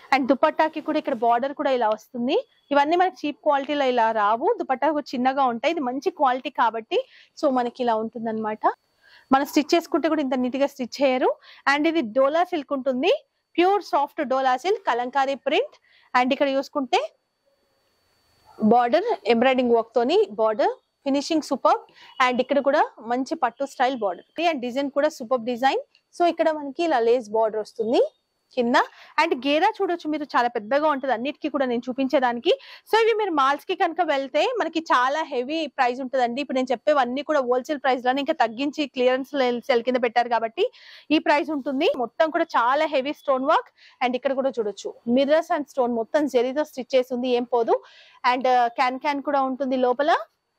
And దుపట్టాకి కూడా ఇక్కడ border కూడా ఇలా వస్తుంది. ఇవన్నీ మనకి చీప్ క్వాలిటీలో ఇలా రావు, దుపట్టా చిన్నగా ఉంటాయి. ఇది మంచి క్వాలిటీ కాబట్టి సో మనకి ఇలా ఉంటుంది అనమాట. మనం స్టిచ్ చేసుకుంటే కూడా ఇంత నీట్ గా స్టిచ్ చేయరు. అండ్ ఇది డోలా సిల్క్ ఉంటుంది, pure soft dola silk, Kalamkari print. And ఇక్కడ చూసుకుంటే బార్డర్ ఎంబ్రాయిడింగ్ వర్క్ తోని బార్డర్ ఫినిషింగ్ సూపర్. అండ్ ఇక్కడ కూడా మంచి పట్టు స్టైల్ బార్డర్ అండ్ డిజైన్ కూడా సూపర్ డిజైన్. సో ఇక్కడ మనకి ఇలా లేస్ బార్డర్ వస్తుంది కింద. అండ్ గేరా చూడొచ్చు మీరు, చాలా పెద్దగా ఉంటుంది అన్నిటికీ కూడా నేను చూపించేదానికి. సో ఇవి మీరు మాల్స్ కి కనుక వెళ్తే మనకి చాలా హెవీ ప్రైస్ ఉంటుందండి. ఇప్పుడు నేను చెప్పేవన్నీ కూడా హోల్సేల్ ప్రైస్ లోనే ఇంకా తగ్గించి క్లియరెన్స్ సెల్ కింద పెట్టారు కాబట్టి ఈ ప్రైస్ ఉంటుంది. మొత్తం కూడా చాలా హెవీ స్టోన్ వర్క్. అండ్ ఇక్కడ కూడా చూడొచ్చు మిర్రర్స్ అండ్ స్టోన్ మొత్తం జరీతో స్టిచ్ చేసి ఉంది, ఏం పోదు. అండ్ క్యాన్ కూడా ఉంటుంది లోపల.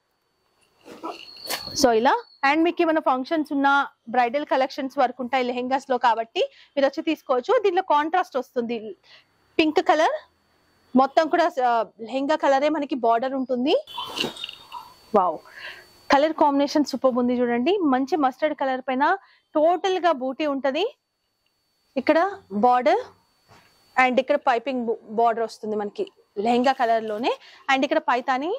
సో ఇలా అండ్ మీకు ఏమైనా ఫంక్షన్స్ ఉన్న బ్రైడల్ కలెక్షన్స్ వరకు ఉంటాయి లెహెంగాస్ లో కాబట్టి మీరు వచ్చి తీసుకోవచ్చు. దీంట్లో కాంట్రాస్ట్ వస్తుంది, పింక్ కలర్ మొత్తం కూడా లెహెంగా కలరే మనకి బార్డర్ ఉంటుంది. వావ్, కలర్ కాంబినేషన్ సూపర్ ఉంది చూడండి. మంచి మస్టర్డ్ కలర్ పైన టోటల్ గా బూటీ ఉంటది. ఇక్కడ బార్డర్ అండ్ ఇక్కడ పైపింగ్ బార్డర్ వస్తుంది మనకి లెహెంగా కలర్ లోనే. అండ్ ఇక్కడ పైతాని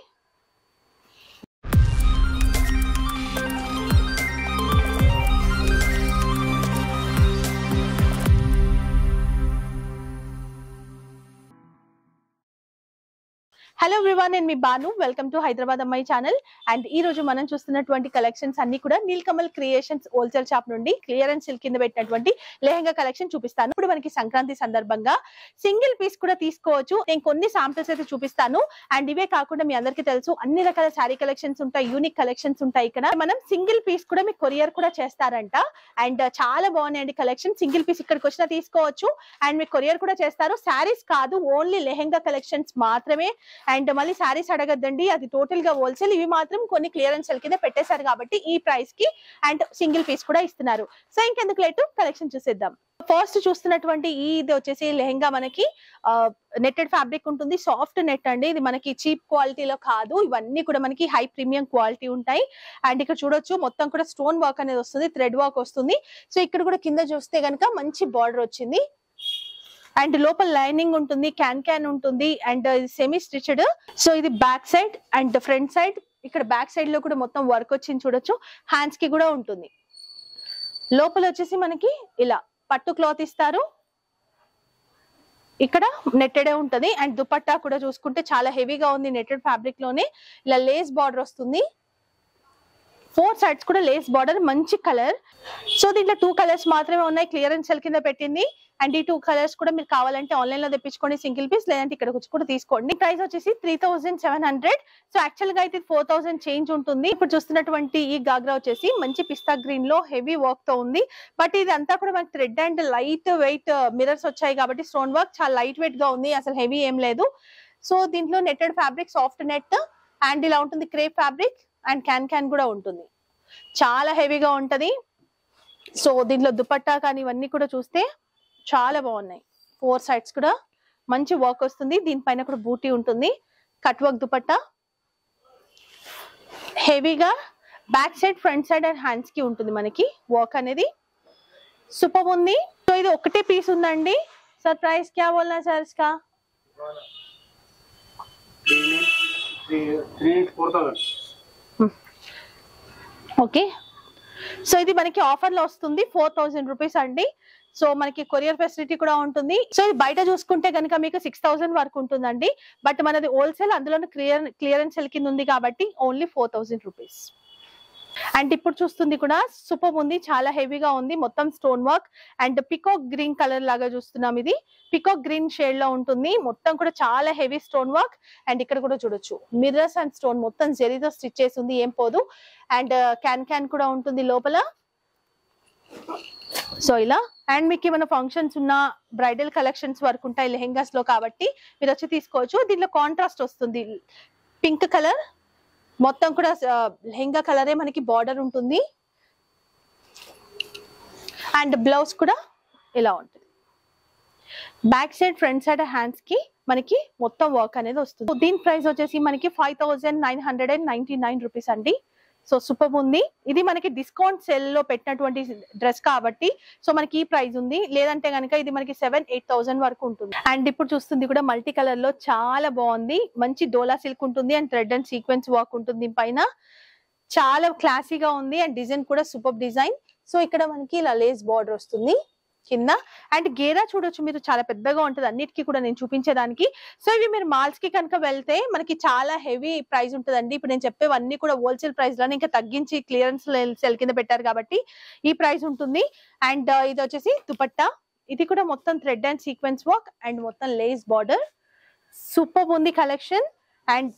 హలో ఎవ్రీవన్, నేను మీ బాను. వెల్కమ్ టు హైదరాబాద్ అమ్మాయి ఛానల్. అండ్ ఈ రోజు మనం చూస్తున్నటువంటి కలెక్షన్స్ అన్ని కూడా నీల్కమల్ క్రియేషన్స్ హోల్సేల్ షాప్ నుండి క్లియరెన్స్ సేల్ కింద పెట్టినటువంటి లెహంగా కలెక్షన్ చూపిస్తాను. ఇప్పుడు మనకి సంక్రాంతి సందర్భంగా సింగిల్ పీస్ కూడా తీసుకోవచ్చు. నేను కొన్ని శాంపిల్స్ అయితే చూపిస్తాను. అండ్ ఇవే కాకుండా మీ అందరికీ తెలుసు అన్ని రకాల శారీ కలెక్షన్స్ ఉంటాయి, యూనిక్ కలెక్షన్స్ ఉంటాయి. ఇక్కడ మనం సింగిల్ పీస్ కూడా మీకు కొరియర్ కూడా చేస్తారంట. అండ్ చాలా బాగున్నాయండి కలెక్షన్. సింగిల్ పీస్ ఇక్కడికి వచ్చినా తీసుకోవచ్చు అండ్ మీకు కొరియర్ కూడా చేస్తారు. శారీస్ కాదు, ఓన్లీ లెహంగా కలెక్షన్స్ మాత్రమే. అండ్ మళ్ళీ శారీస్ అడగద్దండి, అది టోటల్ గా హోల్సేల్. ఇవి మాత్రం కొన్ని క్లియరెన్స్ సెల్ కింద పెట్టేశారు కాబట్టి ఈ ప్రైస్ కి అండ్ సింగిల్ పీస్ కూడా ఇస్తున్నారు. సో ఇంకెందుకు లేటు కలెక్షన్ చూసేద్దాం. ఫస్ట్ చూస్తున్నటువంటి ఇది వచ్చేసి లెహంగా మనకి నెట్టెడ్ ఫ్యాబ్రిక్ ఉంటుంది, సాఫ్ట్ నెట్ అండి. ఇది మనకి చీప్ క్వాలిటీలో కాదు, ఇవన్నీ కూడా మనకి హై ప్రీమియం క్వాలిటీ ఉంటాయి. అండ్ ఇక్కడ చూడొచ్చు మొత్తం కూడా స్టోన్ వర్క్ అనేది వస్తుంది, థ్రెడ్ వర్క్ వస్తుంది. సో ఇక్కడ కూడా కింద చూస్తే గనక మంచి బార్డర్ వచ్చింది. అండ్ లోపల లైనింగ్ ఉంటుంది, క్యాన్ ఉంటుంది అండ్ సెమీ స్టిచ్డ్. సో ఇది back side and front side. ఇక్కడ బ్యాక్ సైడ్ లో కూడా మొత్తం వర్క్ వచ్చింది చూడొచ్చు. హ్యాండ్స్ కి కూడా ఉంటుంది. లోపల వచ్చేసి మనకి ఇలా పట్టు క్లాత్ ఇస్తారు, ఇక్కడ నెట్టెడే ఉంటది. అండ్ దుపట్టా కూడా చూసుకుంటే చాలా హెవీగా ఉంది, నెట్టెడ్ ఫ్యాబ్రిక్ లోనే ఇలా లేస్ బార్డర్ వస్తుంది. 4 సైడ్స్ కూడా లేస్ బార్డర్, మంచి కలర్. సో దీంట్లో 2 కలర్స్ మాత్రమే ఉన్నాయి, క్లియరెన్స్ సెల్ కింద పెట్టింది. అండ్ ఈ 2 కలర్స్ కూడా మీరు కావాలంటే ఆన్లైన్ లో తెప్పించుకోండి సింగిల్ పీస్, లేదంటే ఇక్కడ వచ్చి కూడా తీసుకోండి. ప్రైస్ వచ్చేసి 3700. సో యాక్చువల్ గా అయితే 4000 చేంజ్ ఉంటుంది. ఇప్పుడు చూస్తున్నటువంటి ఈ గాగ్రా వచ్చేసి మంచి పిస్తా గ్రీన్ లో హెవీ వర్క్ తో ఉంది. బట్ ఇది అంతా కూడా మనకి thread and light weight mirrors వచ్చాయి కాబట్టి స్టోన్ వర్క్ చాలా లైట్ వెయిట్ గా ఉంది, అసలు హెవీ ఏం లేదు. సో దీంట్లో netted fabric, soft net and ఇలా ఉంటుంది క్రేప్ ఫ్యాబ్రిక్. అండ్ క్యాన్ కూడా ఉంటుంది, చాలా హెవీగా ఉంటది. సో దీంట్లో దుపట్టా కానీ ఇవన్నీ కూడా చూస్తే చాలా బాగున్నాయి. 4 సైడ్స్ కూడా మంచి వర్క్ వస్తుంది. దీనిపైన కూడా బూటీ ఉంటుంది, కట్ వర్క్ దుపట్టా హెవీగా. Back side, front side and hands కి ఉంటుంది మనకి వర్క్ అనేది. సూపర్ ఉంది. సో ఇది ఒకటే పీస్ ఉందండి. సార్ ప్రైస్ క్యా బోల్నా సార్ ఇస్కా? 4,000. ఓకే, సో ఇది మనకి ఆఫర్ లో వస్తుంది 4000 రూపీస్ అండి. సో మనకి కొరియర్ ఫెసిలిటీ కూడా ఉంటుంది. సో ఇది బయట చూసుకుంటే కనుక మీకు 6000 వరకు ఉంటుందండి. బట్ మనది హోల్సేల్, అందులో క్లియరెన్స్ సెల్ కింద ఉంది కాబట్టి ఓన్లీ 4000 రూపీస్. అండ్ ఇప్పుడు చూస్తుంది కూడా సూపర్ ఉంది, చాలా హెవీగా ఉంది. మొత్తం stone work and peacock green colour లాగా చూస్తున్నాం. ఇది పికాక్ గ్రీన్ షేడ్ లో ఉంటుంది, మొత్తం కూడా చాలా హెవీ స్టోన్ వర్క్. అండ్ ఇక్కడ కూడా చూడొచ్చు మిర్రర్స్ అండ్ స్టోన్ మొత్తం జరీతో స్టిచ్ చేసి ఉంది, ఏం పోదు. అండ్ క్యాన్ కూడా ఉంటుంది లోపల. సో ఇలా అండ్ మీకు ఏమైనా ఫంక్షన్స్ ఉన్న బ్రైడల్ కలెక్షన్స్ వరకు ఉంటాయి లెహెంగాస్ లో కాబట్టి మీరు వచ్చి తీసుకోవచ్చు. దీంట్లో కాంట్రాస్ట్ వస్తుంది, పింక్ కలర్ మొత్తం కూడా లెహంగా కలరే మనకి బార్డర్ ఉంటుంది. అండ్ బ్లౌజ్ కూడా ఇలా ఉంటుంది. Back side, front side hands కి మనకి మొత్తం వర్క్ అనేది వస్తుంది. దీని ప్రైస్ వచ్చేసి మనకి 5999 రూపీస్ అండి. సో సూపర్ ఉంది. ఇది మనకి డిస్కౌంట్ సెల్ లో పెట్టినటువంటి డ్రెస్ కాబట్టి సో మనకి ఈ ప్రైస్ ఉంది. లేదంటే కనుక ఇది మనకి 7-8,000 వరకు ఉంటుంది. అండ్ ఇప్పుడు చూస్తుంది కూడా మల్టీ కలర్ లో చాలా బాగుంది. మంచి డోలా సిల్క్ ఉంటుంది and thread and sequence work ఉంటుంది పైన. చాలా క్లాసీగా ఉంది అండ్ డిజైన్ కూడా సూపర్ డిజైన్. సో ఇక్కడ మనకి ఇలా లేస్ బార్డర్ వస్తుంది కింద. అండ్ గేరా చూడొచ్చు మీరు, చాలా పెద్దగా ఉంటుంది అన్నిటికీ కూడా నేను చూపించేదానికి. సో ఇవి మీరు మాల్స్ కి కనుక వెళ్తే మనకి చాలా హెవీ ప్రైస్ ఉంటుందండి. ఇప్పుడు నేను చెప్పేవన్నీ కూడా హోల్సేల్ ప్రైస్ లోనే ఇంకా తగ్గించి క్లియరెన్స్ సెల్ కింద పెట్టారు కాబట్టి ఈ ప్రైస్ ఉంటుంది. అండ్ ఇది వచ్చేసి దుపట్టా. ఇది కూడా మొత్తం thread and sequence work and మొత్తం లేస్ బార్డర్. సూపర్ ఉంది collection. And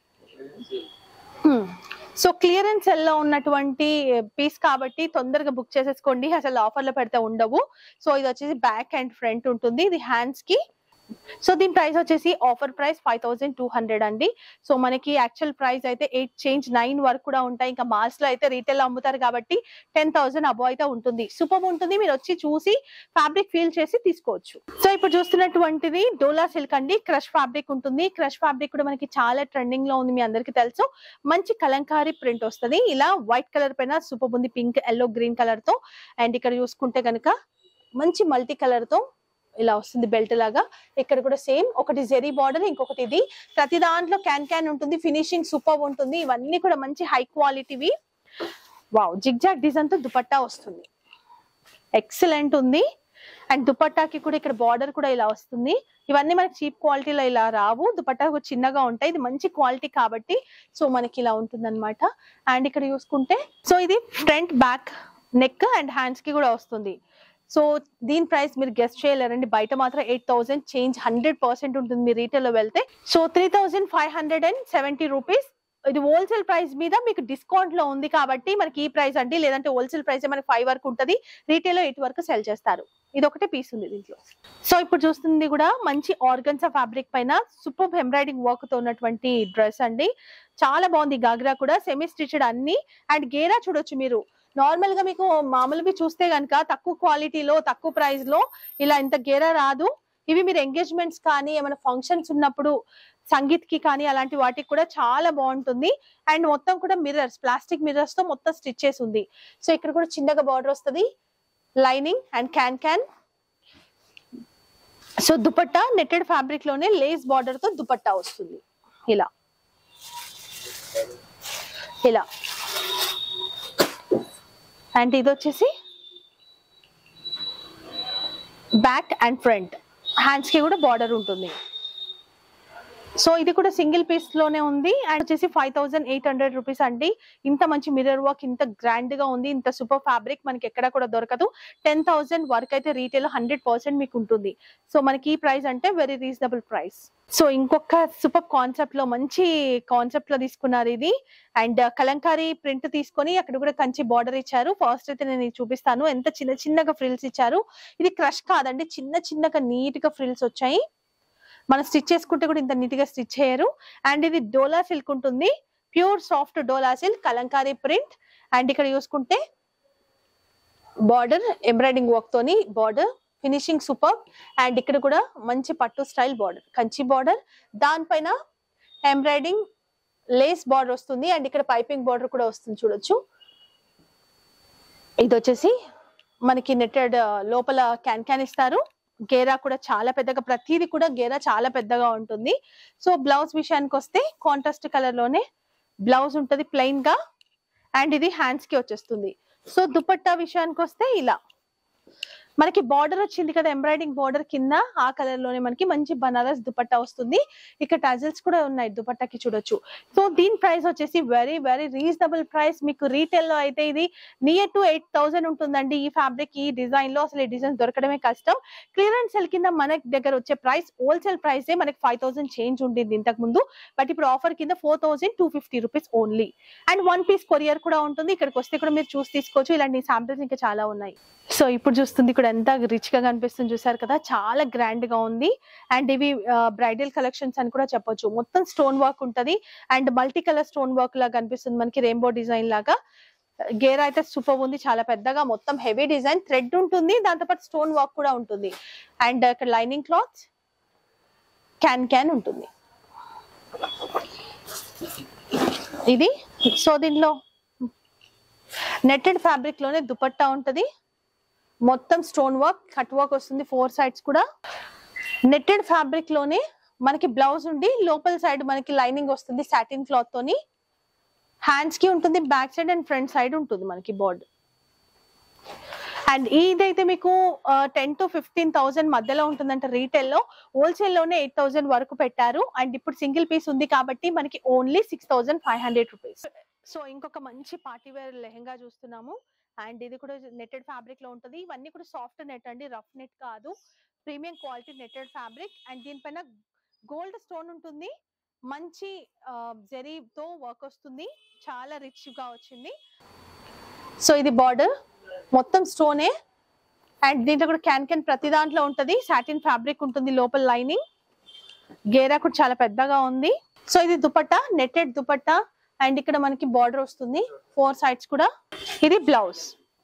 so clearance sale లో ఉన్నటువంటి పీస్ కాబట్టి తొందరగా బుక్ చేసేసుకోండి, అసలు ఆఫర్ లో పెడితే ఉండవు. సో ఇది వచ్చేసి బ్యాక్ అండ్ ఫ్రంట్ ఉంటుంది, ఇది హ్యాండ్స్ కి. సో దీని ప్రైస్ వచ్చేసి ఆఫర్ ప్రైస్ 5,200 అండి. సో మనకి యాక్చువల్ ప్రైస్ అయితే 8 చేంజ్ 9 వరకు కూడా ఉంటాయి. ఇంకా మాల్స్ లో అయితే రీటైల్ అమ్ముతారు కాబట్టి 10,000 అబో అయితే ఉంటుంది. సూపర్ ఉంటుంది, మీరు వచ్చి చూసి ఫ్యాబ్రిక్ ఫీల్ చేసి తీసుకోవచ్చు. సో ఇప్పుడు చూస్తున్నటువంటిది డోలా సిల్క్ అండి. క్రష్ ఫ్యాబ్రిక్ ఉంటుంది. క్రష్ ఫ్యాబ్రిక్ కూడా మనకి చాలా ట్రెండింగ్ లో ఉంది, మీ అందరికి తెలుసు. మంచి కలంకారీ ప్రింట్ వస్తుంది. ఇలా వైట్ కలర్ పైన సూపర్ ఉంది, పింక్ ఎల్లో గ్రీన్ కలర్ తో. అండ్ ఇక్కడ చూసుకుంటే కనుక మంచి మల్టీ కలర్ తో ఇలా వస్తుంది బెల్ట్ లాగా. ఇక్కడ కూడా సేమ్, ఒకటి జెరీ బార్డర్, ఇంకొకటి ఇది. ప్రతి దాంట్లో క్యాన్ ఉంటుంది, ఫినిషింగ్ సూపర్ ఉంటుంది. ఇవన్నీ కూడా మంచి హై క్వాలిటీవి. వావ్, జిగ్జాగ్ డిజైన్ తో దుపట్టా వస్తుంది, ఎక్సలెంట్ ఉంది. అండ్ దుపట్టాకి కూడా ఇక్కడ బార్డర్ కూడా ఇలా వస్తుంది. ఇవన్నీ మనకి చీప్ క్వాలిటీలో ఇలా రావు, దుపట్టా కూడా చిన్నగా ఉంటాయి. ఇది మంచి క్వాలిటీ కాబట్టి సో మనకి ఇలా ఉంటుంది అనమాట. అండ్ ఇక్కడ చూసుకుంటే సో ఇది front back neck and hands కి కూడా వస్తుంది. సో దీని ప్రైస్ మీరు గెస్ట్ చేయలేరండి, బయట మాత్రం 8,000 చేంజ్ 100% ఉంటుంది మీరు రీటైల్ లో వెళ్తే. So 3,570 rupees. ఇది హోల్సేల్ ప్రైస్ మీద మీకు డిస్కౌంట్ లో ఉంది కాబట్టి మనకి ఈ ప్రైస్ అండి. లేదంటే హోల్సేల్ ప్రైస్ మనకి 5 వరకు ఉంటుంది, రీటైల్ లో 8 వరకు సెల్ చేస్తారు. ఇది ఒకటే పీస్ ఉంది దీంట్లో. సో ఇప్పుడు చూస్తుంది కూడా మంచి ఆర్గన్సా ఫ్యాబ్రిక్ పైన సూపర్ ఎంబ్రాయిడింగ్ వర్క్ తో ఉన్నటువంటి డ్రెస్ అండి. చాలా బాగుంది. గాగ్రా కూడా సెమీ స్టిచ్డ్ అన్ని. అండ్ గేరా చూడొచ్చు మీరు. నార్మల్ గా మీకు మామూలుగా చూస్తే కనుక తక్కువ క్వాలిటీలో తక్కువ ప్రైస్ లో ఇలా ఇంత గేరా రాదు. ఇవి మీరు ఎంగేజ్మెంట్స్ కానీ ఏమైనా ఫంక్షన్స్ ఉన్నప్పుడు సంగీత్ కి కానీ అలాంటి వాటికి కూడా చాలా బాగుంటుంది. అండ్ మొత్తం కూడా మిర్రర్స్, ప్లాస్టిక్ మిర్రర్స్ తో మొత్తం స్టిచ్ చేసి ఉంది. సో ఇక్కడ కూడా చిన్నగా బార్డర్ వస్తుంది, lining and can. So dupatta netted fabric లోనే లేస్ బార్డర్ తో దుపట్టా వస్తుంది ఇలా ఇలా. అండ్ ఇది వచ్చేసి బ్యాక్ అండ్ ఫ్రంట్, హ్యాండ్స్ కి కూడా బార్డర్ ఉంటుంది. సో ఇది కూడా సింగిల్ పీస్ లోనే ఉంది. అండ్ వచ్చేసి 5,800 రూపీస్ అండి. ఇంత మంచి మిర్రర్ వర్క్, ఇంత గ్రాండ్ గా ఉంది, ఇంత సూపర్ ఫ్యాబ్రిక్ మనకి ఎక్కడ కూడా దొరకదు. 10,000 వరకు అయితే రీటైల్ 100% మీకు ఉంటుంది. సో మనకి ఈ ప్రైస్ అంటే వెరీ రీజనబుల్ ప్రైస్. సో ఇంకొక సూపర్ కాన్సెప్ట్ లో, మంచి కాన్సెప్ట్ లో తీసుకున్నారు ఇది. అండ్ కలంకారీ ప్రింట్ తీసుకొని అక్కడ కూడా కంచి బార్డర్ ఇచ్చారు. ఫస్ట్ అయితే నేను చూపిస్తాను, ఎంత చిన్న చిన్నగా ఫ్రిల్స్ ఇచ్చారు. ఇది క్రష్ కాదండి, చిన్న చిన్నగా నీట్ గా ఫ్రిల్స్ వచ్చాయి. మనం స్టిచ్ చేసుకుంటే కూడా ఇంత నీట్ గా స్టిచ్ చేయరు. అండ్ ఇది డోలా సిల్క్ ఉంటుంది, pure soft dola silk Kalamkari print. And ఇక్కడ చూసుకుంటే బార్డర్ ఎంబ్రాయిడింగ్ వర్క్ తోని బార్డర్, ఫినిషింగ్ సూపర్. అండ్ ఇక్కడ కూడా మంచి పట్టు స్టైల్ బార్డర్, కంచి బార్డర్, దానిపైన ఎంబ్రాయిడింగ్ లేస్ బార్డర్ వస్తుంది. అండ్ ఇక్కడ పైపింగ్ బార్డర్ కూడా వస్తుంది చూడొచ్చు. ఇది వచ్చేసి మనకి నెట్టెడ్ లోపల క్యాన్ ఇస్తారు. గేరా కూడా చాలా పెద్దగా, ప్రతిదీ కూడా గేరా చాలా పెద్దగా ఉంటుంది. సో బ్లౌజ్ విషయానికి వస్తే కాంట్రాస్ట్ కలర్ లోనే బ్లౌజ్ ఉంటది ప్లెయిన్ గా. అండ్ ఇది హ్యాండ్స్ కి వచ్చేస్తుంది. సో దుపట్టా విషయానికి వస్తే ఇలా మనకి బార్డర్ వచ్చింది కదా, ఎంబ్రాయిడింగ్ బార్డర్ కింద ఆ కలర్ లోనే మనకి మంచి బనారస్ దుపట్టా వస్తుంది. ఇక్కడ టజల్స్ కూడా ఉన్నాయి దుపట్టాకి చూడొచ్చు. సో దీని ప్రైస్ వచ్చేసి వెరీ వెరీ రీజనబుల్ ప్రైస్. మీకు రీటైల్ లో అయితే ఇది నియర్ టు 8,000 ఉంటుందండి. ఈ ఫ్యాబ్రిక్ ఈ డిజైన్ లో అసలు ఈ డిజైన్ దొరకడమే కష్టం. క్లియరెన్స్ సెల్ కింద మన దగ్గర వచ్చే ప్రైస్ హోల్సేల్ ప్రైస్ మనకి 5,000 చేంజ్ ఉండింది ఇంతకు ముందు. బట్ ఇప్పుడు ఆఫర్ కింద 4,250 rupees only. And 1 piece courier కూడా ఉంటుంది. ఇక్కడికి వస్తే కూడా మీరు చూసి తీసుకోవచ్చు. ఇలాంటి శాంపిల్స్ ఇంకా చాలా ఉన్నాయి. సో ఇప్పుడు చూస్తుంది కూడా ఎంత రిచ్ గా కనిపిస్తుంది చూసారు కదా, చాలా గ్రాండ్ గా ఉంది. అండ్ ఇవి బ్రైడల్ కలెక్షన్స్ అని కూడా చెప్పొచ్చు. మొత్తం స్టోన్ వర్క్ ఉంటది and multi colour stone work లాగా కనిపిస్తుంది మనకి, రెయిన్బో డిజైన్ లాగా. గేర్ అయితే సూపర్ ఉంది, చాలా పెద్దగా, మొత్తం హెవీ డిజైన్, థ్రెడ్ ఉంటుంది, దాంతోపాటు స్టోన్ వర్క్ కూడా ఉంటుంది. అండ్ ఇక్కడ లైనింగ్ క్లాత్ క్యాన్ ఉంటుంది ఇది. సో దీనిలో నెట్టెడ్ ఫ్యాబ్రిక్ లోనే దుపట్టా ఉంటది, మొత్తం స్టోన్ వర్క్ కట్ వర్క్ వస్తుంది 4 sides కూడా. నెట్టెడ్ ఫ్యాబ్రిక్ లోనే మనకి బ్లౌజ్ ఉండి లోపల సైడ్ మనకి లైనింగ్ వస్తుంది సాటిన్ క్లాత్ తోని. హ్యాండ్స్ కి ఉంటుంది, back side and front side ఉంటుంది మనకి బోర్డర్. అండ్ ఇదైతే మీకు 10 to 15,000 మధ్యలో ఉంటుందంట రీటైల్ లో. హోల్సేల్ లోనే 8,000 వరకు పెట్టారు. అండ్ ఇప్పుడు సింగిల్ పీస్ ఉంది కాబట్టి మనకి ఓన్లీ 6,500 రూపీస్. సో ఇంకొక మంచి పార్టీ వేర్ లెహెంగా చూస్తున్నాము. అండ్ ఇది కూడా నెట్టెడ్ ఫ్యాబ్రిక్ లో ఉంటుంది. ఇవన్నీ కూడా సాఫ్ట్ నెట్ అండి, రఫ్ నెట్ కాదు, premium quality netted fabric. And దీనిపైన గోల్డ్ స్టోన్ ఉంటుంది, మంచి జరీతో వర్క్ వస్తుంది, చాలా రిచ్ గా వచ్చింది. సో ఇది బార్డర్ మొత్తం స్టోనే. అండ్ దీంట్లో కూడా క్యాన్ ప్రతి దాంట్లో ఉంటది. సాటిన్ ఫ్యాబ్రిక్ ఉంటుంది, లోపల లైనింగ్, గేరా కూడా చాలా పెద్దగా ఉంది. సో ఇది దుపట్టా, నెట్టెడ్ దుపట్టా. అండ్ ఇక్కడ మనకి బార్డర్ వస్తుంది 4 sides కూడా. ఇది blouse,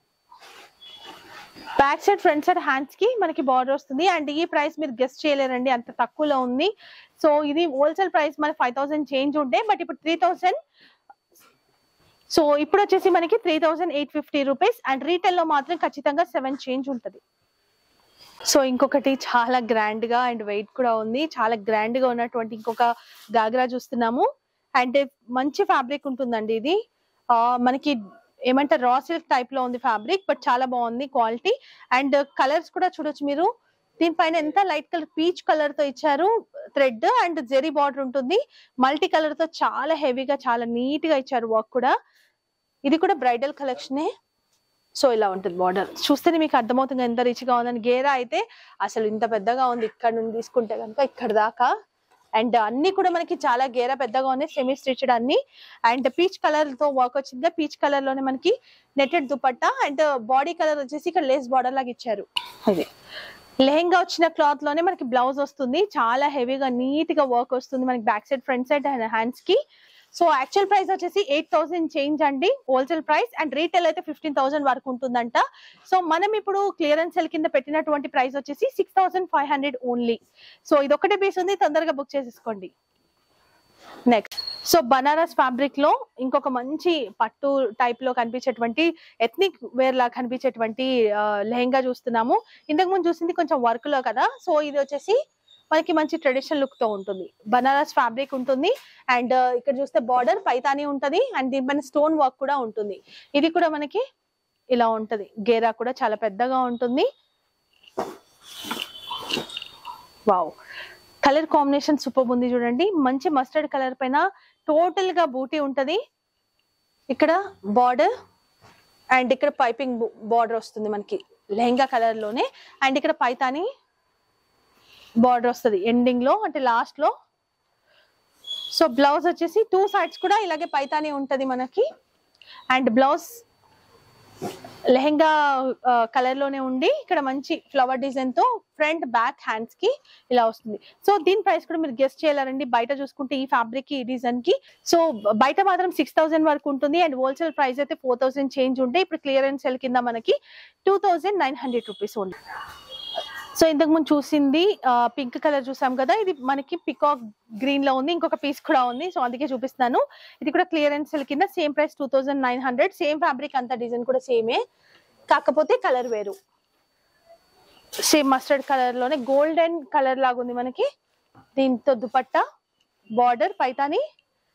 back side front side hands కి మనకి బార్డర్ వస్తుంది. అండ్ ఈ ప్రైస్ మీరు గెస్ట్ చేయలేరండి, అంత తక్కువలో ఉంది. సో ఇది హోల్సేల్ ప్రైస్ మనకి 5,000 చేంజ్ ఉంటే, బట్ ఇప్పుడు 3,000. సో ఇప్పుడు వచ్చేసి మనకి 3,850 రూపీస్. అండ్ రీటైల్ లో మాత్రం ఖచ్చితంగా 7 చేంజ్ ఉంటుంది. సో ఇంకొకటి చాలా గ్రాండ్ గా అండ్ వెయిట్ కూడా ఉంది, చాలా గ్రాండ్ గా ఉన్నటువంటి ఇంకొక గాగ్రా చూస్తున్నాము. అండ్ మంచి ఫ్యాబ్రిక్ ఉంటుందండి ఇది. మనకి ఏమంటారు, రా సిల్క్ టైప్ లో ఉంది ఫ్యాబ్రిక్, బట్ చాలా బాగుంది క్వాలిటీ. అండ్ కలర్స్ కూడా చూడొచ్చు మీరు. దీనిపైన ఎంత లైట్ కలర్ పీచ్ కలర్ తో ఇచ్చారు థ్రెడ్, అండ్ జెరీ బార్డర్ ఉంటుంది. మల్టీ కలర్ తో చాలా హెవీగా, చాలా నీట్ గా ఇచ్చారు వర్క్ కూడా. ఇది కూడా బ్రైడల్ కలెక్షనే. సో ఇలా ఉంటుంది బార్డర్, చూస్తేనే మీకు అర్థమవుతుంది ఎంత రిచ్ గా ఉందని. గేరా అయితే అసలు ఇంత పెద్దగా ఉంది, ఇక్కడ నుండి తీసుకుంటే కనుక ఇక్కడ దాకా. అండ్ అన్ని కూడా మనకి చాలా గేరా పెద్దగా ఉన్నాయి, సెమీ స్టిచ్డ్ అన్ని. అండ్ పీచ్ కలర్ తో వర్క్ వచ్చింది, పీచ్ కలర్ లోనే మనకి netted dupatta. And body colour వచ్చేసి ఇక్కడ లేస్ బార్డర్ లాగా ఇచ్చారు. ఇది లెహెంగా వచ్చిన క్లాత్ లోనే మనకి బ్లౌజ్ వస్తుంది, చాలా హెవీగా నీట్ గా వర్క్ వస్తుంది మనకి back side, front side and hands కి. సో యాక్చువల్ ప్రైస్ వచ్చేసి 8,000 చేంజ్ అండి హోల్సేల్ ప్రైస్. అండ్ రీటైల్ అయితే 15,000 వరకు ఉంటుందంట. సో మనం ఇప్పుడు క్లియరెన్స్ సెల్ కింద పెట్టినటువంటి ప్రైస్ వచ్చేసి 6,500 ఓన్లీ. సో ఇది ఒకటే పీస్ ఉంది, తొందరగా బుక్ చేసేసుకోండి. నెక్స్ట్, సో బనారస్ ఫ్యాబ్రిక్ లో ఇంకొక మంచి పట్టు టైప్ లో కనిపించేటువంటి ఎథ్నిక్ వేర్ లా కనిపించేటువంటి లెహెంగా చూస్తున్నాము. ఇంతకు ముందు చూసింది కొంచెం వర్క్ లో కదా. సో ఇది వచ్చేసి మనకి మంచి ట్రెడిషనల్ లుక్ తో ఉంటుంది, బనారస్ ఫ్యాబ్రిక్ ఉంటుంది. అండ్ ఇక్కడ చూస్తే బార్డర్ పైతాని ఉంటది, అండ్ దీనిపైన స్టోన్ వర్క్ కూడా ఉంటుంది. ఇది కూడా మనకి ఇలా ఉంటది, గేరా కూడా చాలా పెద్దగా ఉంటుంది. వావ్, కలర్ కాంబినేషన్ సూపర్ ఉంది చూడండి. మంచి మస్టర్డ్ కలర్ పైన టోటల్ గా బూటీ ఉంటది. ఇక్కడ బార్డర్ అండ్ ఇక్కడ పైపింగ్ బార్డర్ వస్తుంది మనకి లెహంగా కలర్ లోనే. అండ్ ఇక్కడ పైతాని బార్డర్ వస్తుంది ఎండింగ్ లో, అంటే లాస్ట్ లో. సో బ్లౌజ్ వచ్చేసి 2 sides కూడా ఇలాగే పైతాని ఉంటది మనకి. అండ్ బ్లౌజ్ లెహంగా కలర్ లోనే ఉండి ఇక్కడ మంచి ఫ్లవర్ డిజైన్ తో ఫ్రంట్ బ్యాక్ హ్యాండ్స్ కి ఇలా వస్తుంది. సో దీని ప్రైస్ కూడా మీరు గెస్ట్ చేయలేరండి బయట చూసుకుంటే ఈ ఫ్యాబ్రిక్ కి, ఈ డిజైన్ కి. సో బయట మాత్రం 6,000 వరకు ఉంటుంది. అండ్ హోల్సేల్ ప్రైస్ అయితే 4,000 చేంజ్ ఉంటే, ఇప్పుడు క్లియరెన్స్ సెల్ కింద మనకి 2,900 రూపీస్ ఉంది. సో ఇంతకు ముందు చూసింది పింక్ కలర్ చూసాం కదా, ఇది మనకి పికాక్ గ్రీన్ లో ఉంది. ఇంకొక పీస్ కూడా ఉంది, సో అందుకే చూపిస్తున్నాను. ఇది కూడా క్లియరెన్స్ సెల్ కింద సేమ్ ప్రైస్ 2,900. సేమ్ ఫ్యాబ్రిక్, అంత డిజైన్ కూడా సేమే, కాకపోతే కలర్ వేరు. సేమ్ మస్టర్డ్ కలర్ లోనే గోల్డెన్ కలర్ లాగా ఉంది మనకి. దీంతో దుపట్టా, బార్డర్ పైతాని,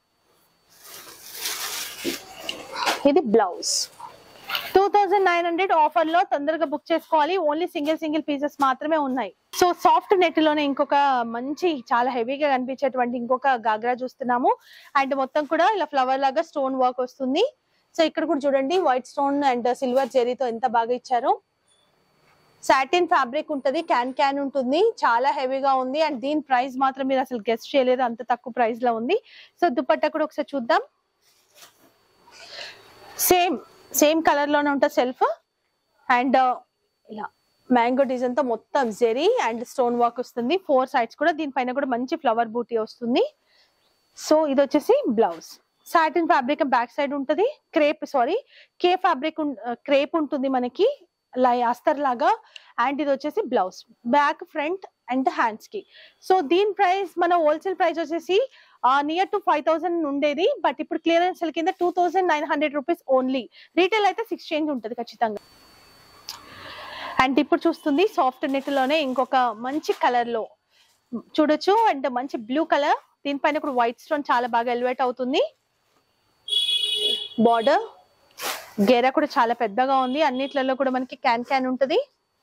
ఇది బ్లౌజ్. 2,900 ఆఫర్ లో తొందరగా బుక్ చేసుకోవాలి. ఓన్లీ సింగిల్ పీసెస్ మాత్రమే ఉన్నాయి. సో సాఫ్ట్ నెట్ లోనే ఇంకొక మంచి చాలా హెవీగా కనిపించేటువంటి ఇంకొక గాగ్రా చూస్తున్నాము. అండ్ మొత్తం కూడా ఇలా ఫ్లవర్ లాగా స్టోన్ వర్క్ వస్తుంది. సో ఇక్కడ కూడా చూడండి, వైట్ స్టోన్ అండ్ సిల్వర్ జెరీతో ఎంత బాగా ఇచ్చారు. సాటిన్ ఫ్యాబ్రిక్ ఉంటది, క్యాన్ ఉంటుంది, చాలా హెవీగా ఉంది. అండ్ దీని ప్రైస్ మాత్రం మీరు అసలు గెస్ట్ చేయలేదు, అంత తక్కువ ప్రైస్ లో ఉంది. సో దుపట్టా కూడా ఒకసారి చూద్దాం. సేమ్ కలర్ లోనే ఉంటుంది సెల్ఫ్. అండ్ ఇలా మ్యాంగో డిజైన్ తో మొత్తం జెరీ అండ్ స్టోన్ వర్క్ వస్తుంది 4 sides కూడా. దీనిపైన కూడా మంచి ఫ్లవర్ బూటీ వస్తుంది. సో ఇది వచ్చేసి blouse. Satin fabric back side ఉంటుంది, క్రేప్ ఉంటుంది మనకి అస్తర్ లాగా. అండ్ ఇది వచ్చేసి blouse, back front and hands కి. సో దీని ప్రైస్ మన హోల్సేల్ ప్రైస్ వచ్చేసి నియర్ టు 5000 ఉండేది, బట్ ఇప్పుడు క్లియరెన్స్ సేల్ కింద 2900 రూపీస్ ఓన్లీ. రీటైల్ అయితే 6 చేంజ్ ఉంటుంది ఖచ్చితంగా. అండ్ ఇప్పుడు చూస్తుంది సాఫ్ట్ నెట్ లోనే ఇంకొక మంచి కలర్ లో చూడొచ్చు, అండ్ మంచి బ్లూ కలర్, దీనిపైన కూడా వైట్ స్టోన్ చాలా బాగా ఎలివేట్ అవుతుంది. బార్డర్ గేరా కూడా చాలా పెద్దగా ఉంది, అన్నిట్లలో కూడా మనకి క్యాన్ ఉంటుంది.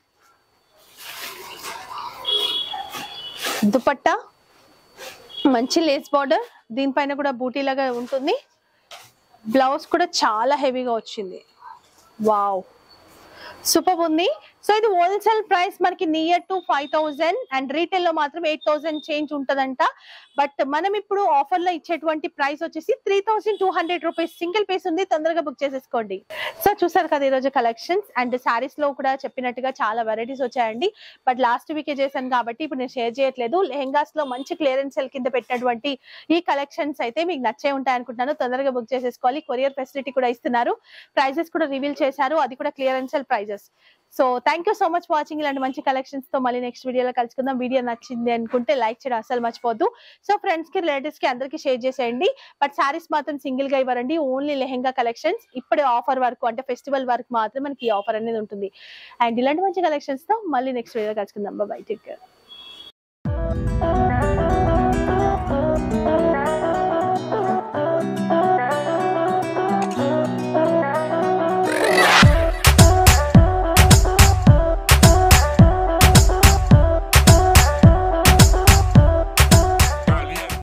దుపట్టా మంచి లేస్ బార్డర్, దీనిపైన కూడా బూటీ లాగా ఉంటుంది. బ్లౌజ్ కూడా చాలా హెవీగా వచ్చింది, వావ్ సూపర్ ఉంది. సో ఇది హోల్సేల్ ప్రైస్ మనకి నియర్ టు 5000 అండ్ రీటైల్ లో మాత్రం 8000 చేంజ్ ఉంటదంట. బట్ మనం ఇప్పుడు ఆఫర్ లో ఇచ్చేటువంటి ప్రైస్ వచ్చేసి 3200 రూపీస్. సింగిల్ పీస్ ఉంది, తొందరగా బుక్ చేసేసుకోండి. సో చూసారు కదా ఈరోజు కలెక్షన్స్. అండ్ శారీస్ లో కూడా చెప్పినట్టుగా చాలా వెరైటీస్ వచ్చాయండి, బట్ లాస్ట్ వీకే చేశాను కాబట్టి ఇప్పుడు నేను షేర్ చేయట్లేదు. లెహెంగాస్ లో మంచి క్లియరెన్స్ సేల్ కింద పెట్టినటువంటి ఈ కలెక్షన్స్ అయితే మీకు నచ్చే ఉంటాయి అనుకుంటున్నాను. తొందరగా బుక్ చేసేసుకోవాలి. కొరియర్ ఫెసిలిటీ కూడా ఇస్తున్నారు. ప్రైజెస్ కూడా రివీల్ చేశారు, అది కూడా clearance sale prices. So thank you so much watching. ఇలాంటి మంచి కలెక్షన్స్ తో మళ్ళీ నెక్స్ట్ వీడియోలో కలుసుకుందాం. వీడియో నచ్చింది అనుకుంటే లైక్ చేయడం అసలు మర్చిపోద్దు. సో ఫ్రెండ్స్ కి, రిలేటివ్స్ కి అందరికి షేర్ చేసేయండి. బట్ సారీస్ మాత్రం సింగిల్ గా ఇవ్వరండి, ఓన్లీ లెహెంగా కలెక్షన్స్. ఇప్పుడే ఆఫర్ వరకు అంటే ఫెస్టివల్ వరకు మాత్రం మనకి ఈ ఆఫర్ అనేది ఉంటుంది. అండ్ ఇలాంటి మంచి కలెక్షన్స్ తో మళ్ళీ నెక్స్ట్ వీడియోలో కలుసుకుందాం. Bye, take care.